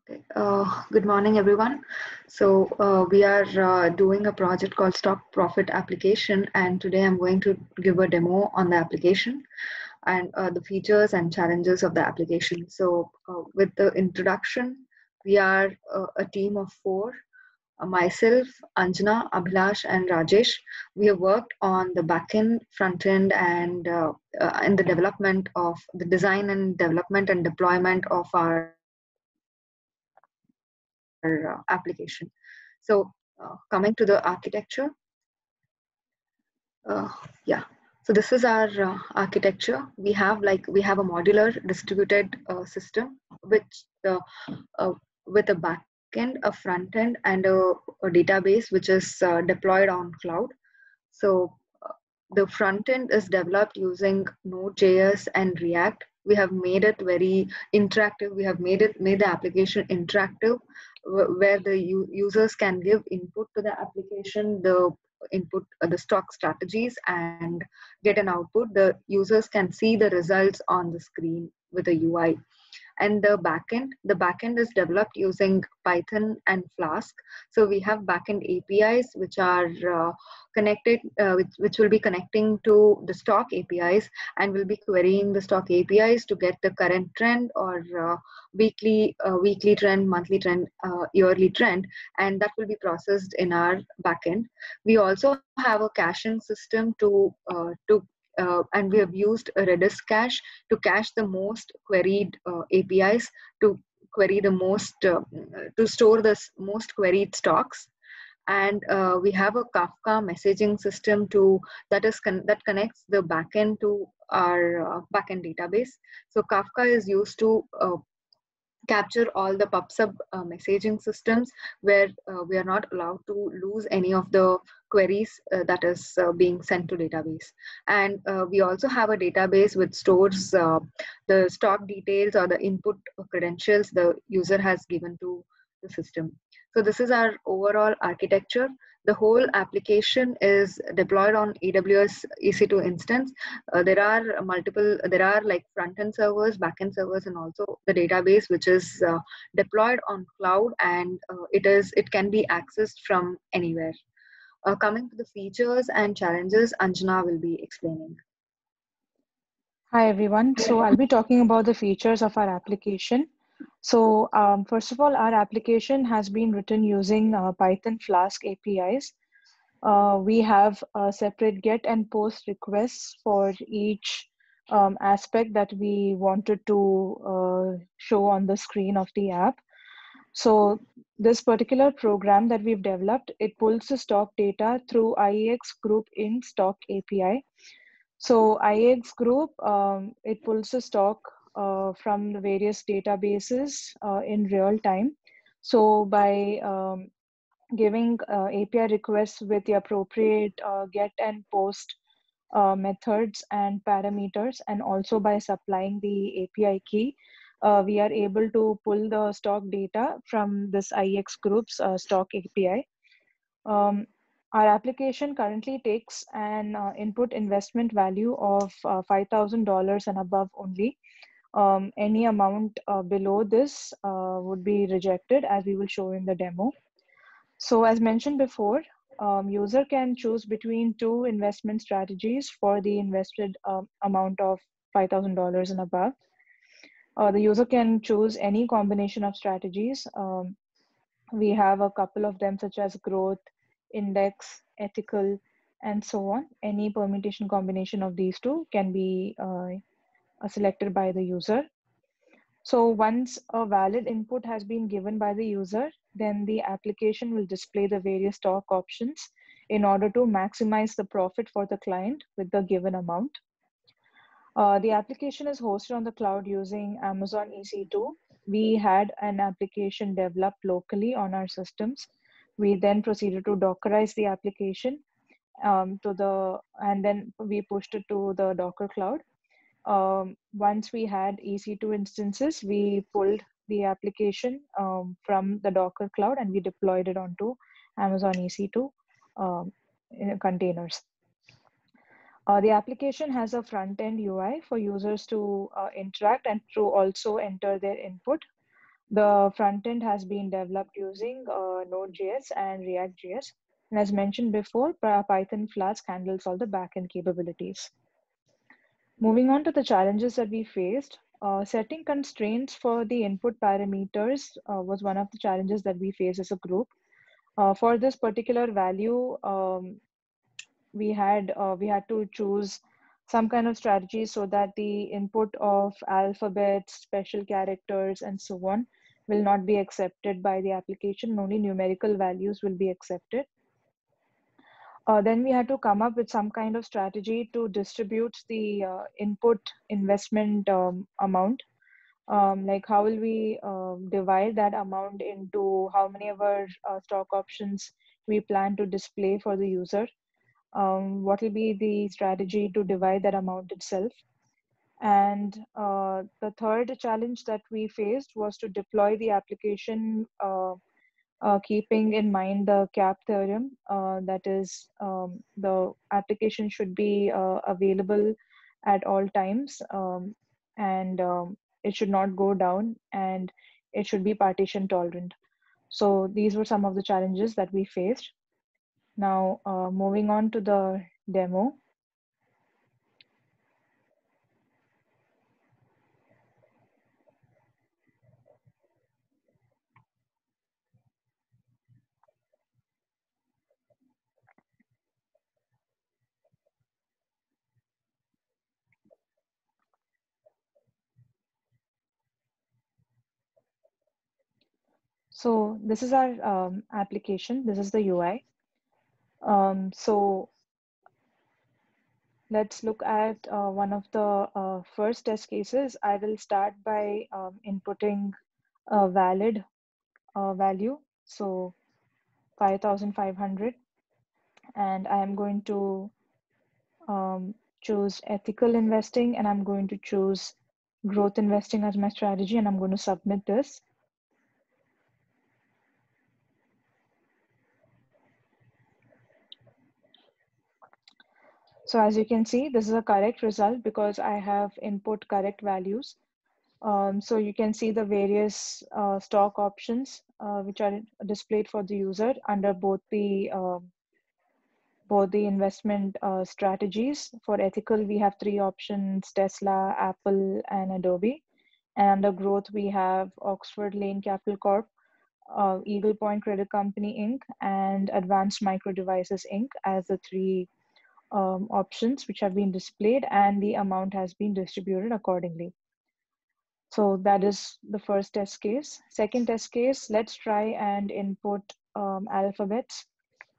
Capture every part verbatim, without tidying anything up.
Okay. Uh, good morning, everyone. So uh, we are uh, doing a project called Stock Profit Application, and today I'm going to give a demo on the application and uh, the features and challenges of the application. So uh, with the introduction, we are uh, a team of four. Uh, myself, Anjana, Abhilash, and Rajesh. We have worked on the backend, front end, and uh, uh, in the development of the design and development and deployment of our uh, application. So, uh, coming to the architecture, uh, yeah. So this is our uh, architecture. We have like we have a modular distributed uh, system, which uh, uh, with a backend, a front end, and a, a database which is uh, deployed on cloud. So uh, the front end is developed using Node.js and React. We have made it very interactive. We have made it made the application interactive, wh- where the u- users can give input to the application, the input uh, the stock strategies, and get an output. The users can see the results on the screen with a U I. And the backend the backend is developed using Python and Flask. So we have backend apis which are uh, connected uh, which, which will be connecting to the stock apis, and will be querying the stock apis to get the current trend, or uh, weekly uh, weekly trend, monthly trend, uh, yearly trend, and that will be processed in our backend. We also have a caching system to uh, to uh, and we have used a Redis cache to cache the most queried uh, A P Is, to query the most, uh, to store the s- most queried stocks. And uh, we have a Kafka messaging system to that is con- that connects the backend to our uh, backend database. So Kafka is used to uh, capture all the PubSub uh, messaging systems, where uh, we are not allowed to lose any of the queries uh, that is uh, being sent to database. And uh, we also have a database which stores uh, the stock details or the input credentials the user has given to the system. So this is our overall architecture. The whole application is deployed on A W S E C two instance. Uh, there are multiple, there are like front end servers, back end servers, and also the database which is uh, deployed on cloud, and uh, it is it can be accessed from anywhere. Uh, coming to the features and challenges, Anjana will be explaining. Hi everyone. So I'll be talking about the features of our application. So um, first of all, our application has been written using uh, Python Flask A P Is. Uh, we have a separate get and post requests for each um, aspect that we wanted to uh, show on the screen of the app. So this particular program that we've developed, it pulls the stock data through I E X group in stock A P I. So I E X group, um, it pulls the stock uh, from the various databases uh, in real time. So by um, giving uh, A P I requests with the appropriate uh, get and post uh, methods and parameters, and also by supplying the A P I key, uh, we are able to pull the stock data from this I E X group's uh, stock A P I. Um, our application currently takes an uh, input investment value of uh, five thousand dollars and above only. Um, any amount uh, below this uh, would be rejected, as we will show in the demo. So as mentioned before, um, user can choose between two investment strategies for the invested um, amount of five thousand dollars and above. Uh, the user can choose any combination of strategies. Um, we have a couple of them, such as growth, index, ethical, and so on. Any permutation combination of these two can be uh, selected by the user. So once a valid input has been given by the user, then the application will display the various stock options in order to maximize the profit for the client with the given amount. Uh, the application is hosted on the cloud using Amazon E C two. We had an application developed locally on our systems. We then proceeded to Dockerize the application um, to the, and then we pushed it to the Docker cloud. Um, once we had E C two instances, we pulled the application um, from the Docker cloud and we deployed it onto Amazon E C two um, containers. Uh, the application has a front-end U I for users to uh, interact and to also enter their input. The front end has been developed using uh, Node.js and React.js. And as mentioned before, Python Flask handles all the backend capabilities. Moving on to the challenges that we faced, uh, setting constraints for the input parameters uh, was one of the challenges that we faced as a group. Uh, for this particular value, um, we had uh, we had to choose some kind of strategy so that the input of alphabets, special characters, and so on will not be accepted by the application. Only numerical values will be accepted. Uh, then we had to come up with some kind of strategy to distribute the uh, input investment um, amount. Um, like how will we um, divide that amount into how many of our uh, stock options we plan to display for the user? Um, what will be the strategy to divide that amount itself? And uh, the third challenge that we faced was to deploy the application uh, uh, keeping in mind the CAP theorem, uh, that is, um, the application should be uh, available at all times, um, and um, it should not go down, and it should be partition tolerant. So these were some of the challenges that we faced. Now, uh, moving on to the demo. So this is our um, application. This is the U I. Um, so let's look at uh, one of the uh, first test cases. I will start by um, inputting a valid uh, value. So five thousand five hundred. And I am going to um, choose ethical investing, and I'm going to choose growth investing as my strategy, and I'm going to submit this. So as you can see, this is a correct result because I have input correct values. Um, so you can see the various uh, stock options uh, which are displayed for the user under both the uh, both the investment uh, strategies. For ethical, we have three options: Tesla, Apple, and Adobe. And under growth, we have Oxford Lane Capital Corp, uh, Eagle Point Credit Company Incorporated, and Advanced Micro Devices Incorporated as the three um, options which have been displayed, and the amount has been distributed accordingly. So that is the first test case. Second test case, let's try and input um, alphabets.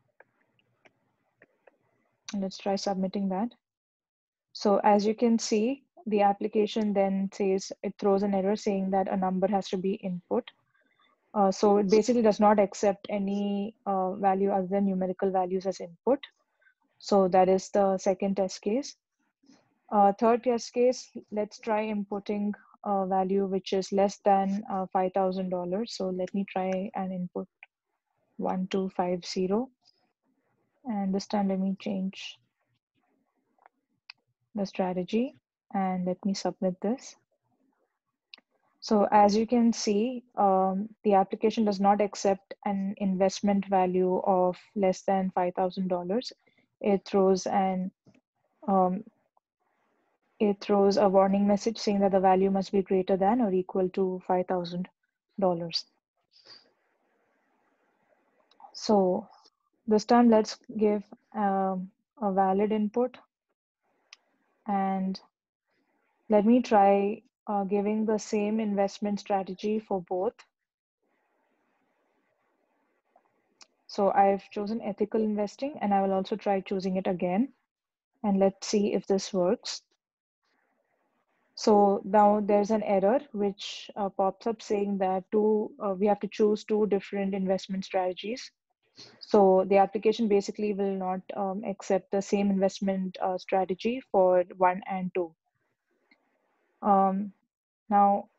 Let's try submitting that. So as you can see, the application then says, it throws an error saying that a number has to be input. Uh, so it basically does not accept any uh, value other than numerical values as input. So that is the second test case. Uh, third test case, let's try inputting a value which is less than uh, five thousand dollars. So let me try and input one two five zero. And this time let me change the strategy and let me submit this. So as you can see, um, the application does not accept an investment value of less than five thousand dollars. It throws an um, it throws a warning message saying that the value must be greater than or equal to five thousand dollars. So this time let's give um, a valid input, and let me try uh, giving the same investment strategy for both. So I've chosen ethical investing, and I will also try choosing it again. And let's see if this works. So now there's an error which uh, pops up saying that two, uh, we have to choose two different investment strategies. So the application basically will not um, accept the same investment uh, strategy for one and two. Um, now,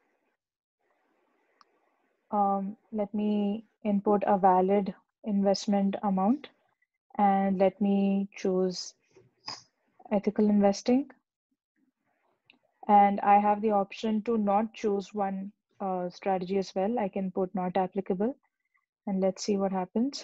um, let me input a valid investment amount, and let me choose ethical investing. And I have the option to not choose one uh, strategy as well. I can put not applicable, and let's see what happens.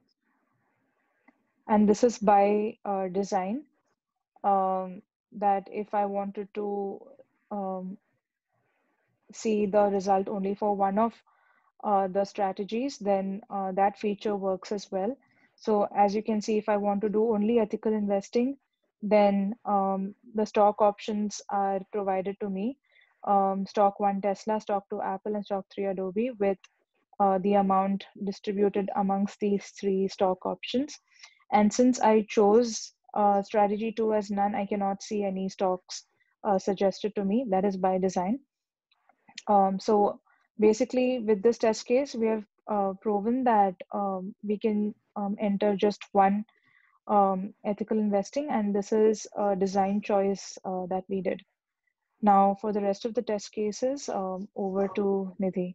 And this is by uh, design, um, that if I wanted to um, see the result only for one of uh, the strategies, then uh, that feature works as well. So as you can see, if I want to do only ethical investing, then um, the stock options are provided to me. Um, stock one Tesla, stock two Apple, and stock three Adobe, with uh, the amount distributed amongst these three stock options. And since I chose uh, strategy two as none, I cannot see any stocks uh, suggested to me. That is by design. Um, so basically, with this test case, we have uh, proven that um, we can um, enter just one um, ethical investing, and this is a design choice uh, that we did. Now, for the rest of the test cases, um, over to Nidhi.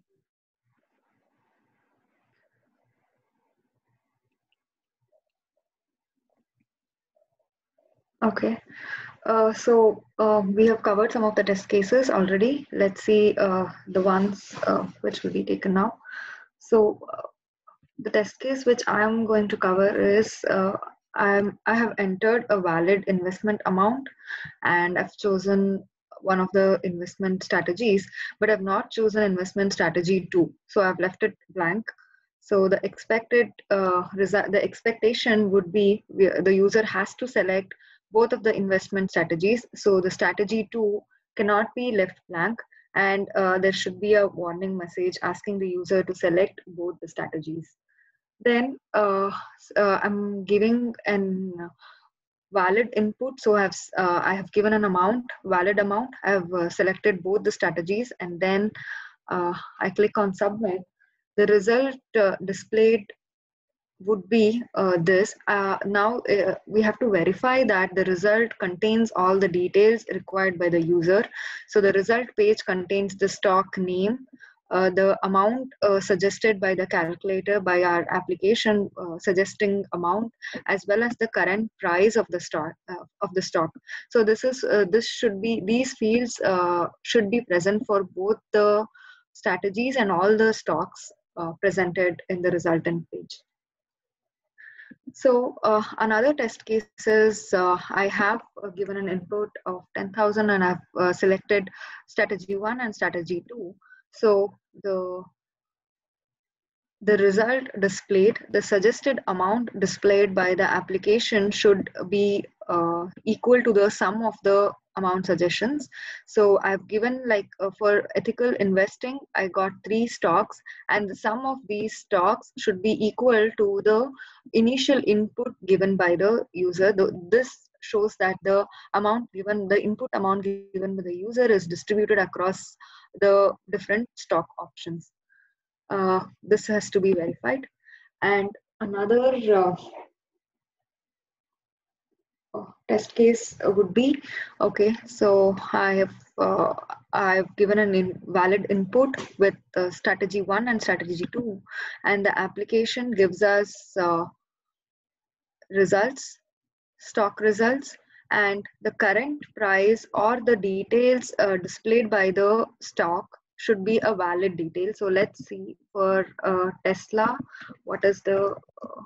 Okay. Uh, so uh, we have covered some of the test cases already. Let's see uh, the ones uh, which will be taken now. So uh, the test case which I am going to cover is uh, I'm, I have entered a valid investment amount, and I've chosen one of the investment strategies, but I've not chosen investment strategy two. So I've left it blank. So the expected uh, result, the expectation would be the user has to select both of the investment strategies. So the strategy two cannot be left blank, and uh, there should be a warning message asking the user to select both the strategies. Then uh, uh, I'm giving an valid input. So I have, uh, I have given an amount, valid amount. I have uh, selected both the strategies, and then uh, I click on submit. The result uh, displayed would be uh, this. Uh, now uh, we have to verify that the result contains all the details required by the user. So the result page contains the stock name, uh, the amount uh, suggested by the calculator by our application uh, suggesting amount, as well as the current price of the stock uh, of the stock. So this is uh, this should be these fields uh, should be present for both the strategies and all the stocks uh, presented in the resultant page. So uh, another test case is uh, I have uh, given an input of ten thousand, and I've uh, selected strategy one and strategy two. So the the result displayed, the suggested amount displayed by the application should be uh, equal to the sum of the amount suggestions. So I've given, like uh, for ethical investing, I got three stocks, and the sum of these stocks should be equal to the initial input given by the user. The, this shows that the amount given, the input amount given by the user is distributed across the different stock options. Uh, this has to be verified. And another uh, test case would be, okay, so I have uh, I've given an invalid input with uh, strategy one and strategy two, and the application gives us uh, results, stock results, and the current price or the details uh, displayed by the stock should be a valid detail. So let's see for uh, Tesla, what is the uh,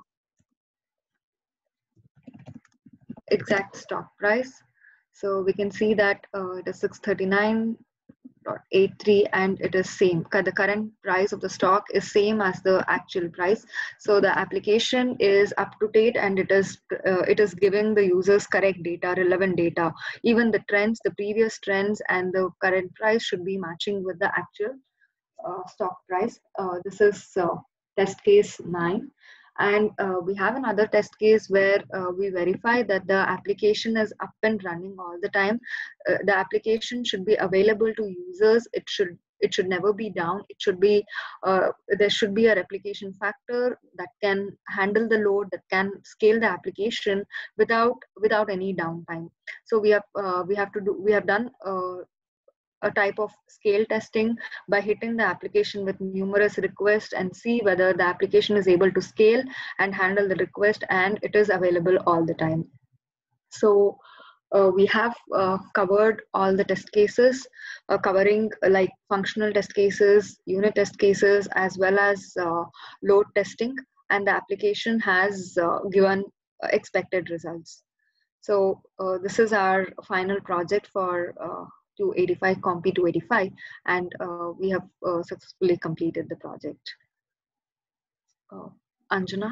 exact stock price. So we can see that uh, it is six thirty-nine point eight three, and it is same. The current price of the stock is same as the actual price. So the application is up to date, and it is uh, it is giving the users correct data, relevant data. Even the trends, the previous trends, and the current price should be matching with the actual uh, stock price. Uh, this is uh, test case nine. And uh, we have another test case where uh, we verify that the application is up and running all the time. Uh, the application should be available to users. It should it should never be down. It should be uh, there should be a replication factor that can handle the load, that can scale the application without without any downtime. So we have uh, we have to do we have done uh, a type of scale testing by hitting the application with numerous requests and see whether the application is able to scale and handle the request, and it is available all the time. So uh, we have uh, covered all the test cases, uh, covering uh, like functional test cases, unit test cases, as well as uh, load testing, and the application has uh, given uh, expected results. So uh, this is our final project for uh, two eighty-five COMPI two eighty-five, and uh, we have uh, successfully completed the project. Uh, Anjana?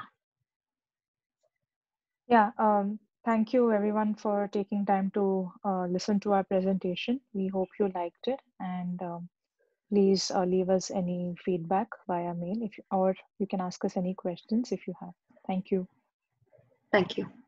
Yeah, um, thank you everyone for taking time to uh, listen to our presentation. We hope you liked it, and um, please uh, leave us any feedback via mail, if you, or you can ask us any questions if you have. Thank you. Thank you.